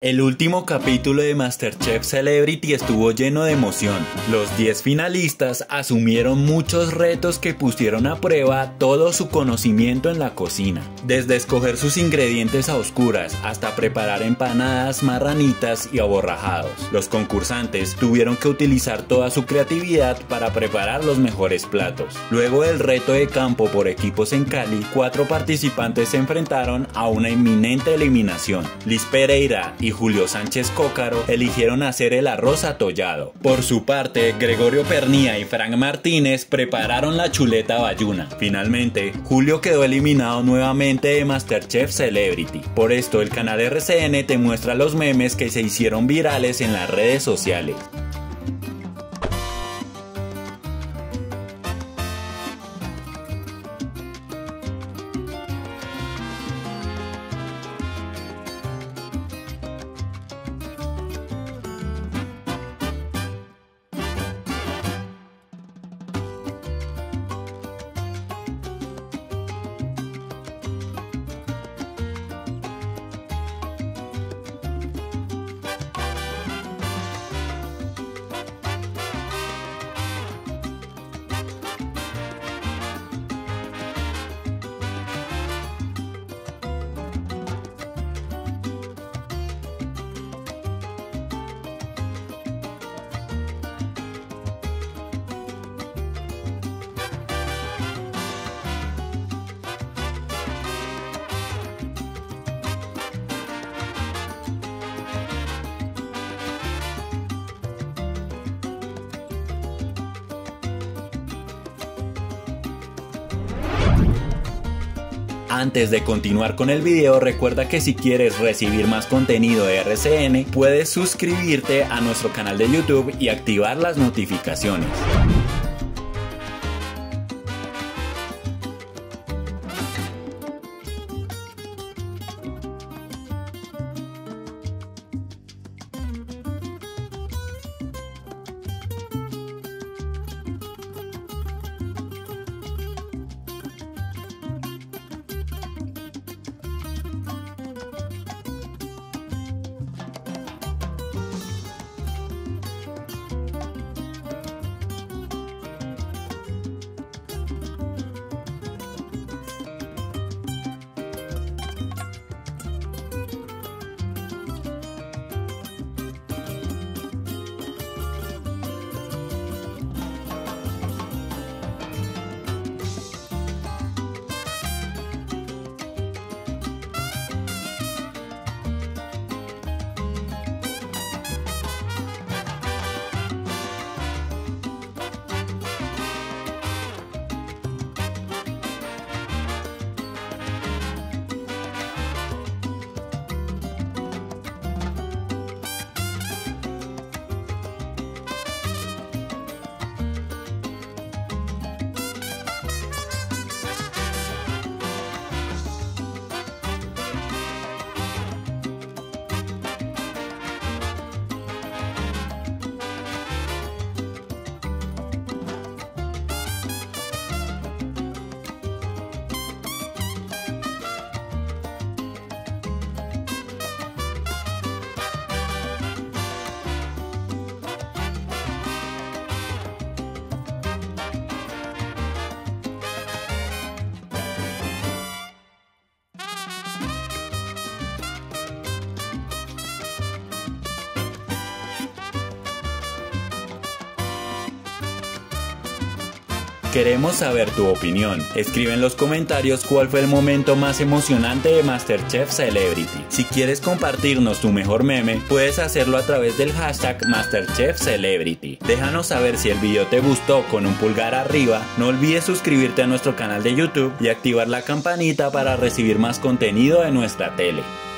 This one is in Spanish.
El último capítulo de MasterChef Celebrity estuvo lleno de emoción. Los 10 finalistas asumieron muchos retos que pusieron a prueba todo su conocimiento en la cocina. Desde escoger sus ingredientes a oscuras hasta preparar empanadas, marranitas y aborrajados. Los concursantes tuvieron que utilizar toda su creatividad para preparar los mejores platos. Luego del reto de campo por equipos en Cali, 4 participantes se enfrentaron a una inminente eliminación. Liz Pereira y Julio Sánchez Cócaro eligieron hacer el arroz atollado. Por su parte, Gregorio Pernía y Frank Martínez prepararon la chuleta bayuna. Finalmente, Julio quedó eliminado nuevamente de MasterChef Celebrity. Por esto, el canal RCN te muestra los memes que se hicieron virales en las redes sociales. Antes de continuar con el video, recuerda que si quieres recibir más contenido de RCN, puedes suscribirte a nuestro canal de YouTube y activar las notificaciones. Queremos saber tu opinión. Escribe en los comentarios cuál fue el momento más emocionante de MasterChef Celebrity. Si quieres compartirnos tu mejor meme, puedes hacerlo a través del hashtag MasterChef Celebrity. Déjanos saber si el video te gustó con un pulgar arriba. No olvides suscribirte a nuestro canal de YouTube y activar la campanita para recibir más contenido de nuestra tele.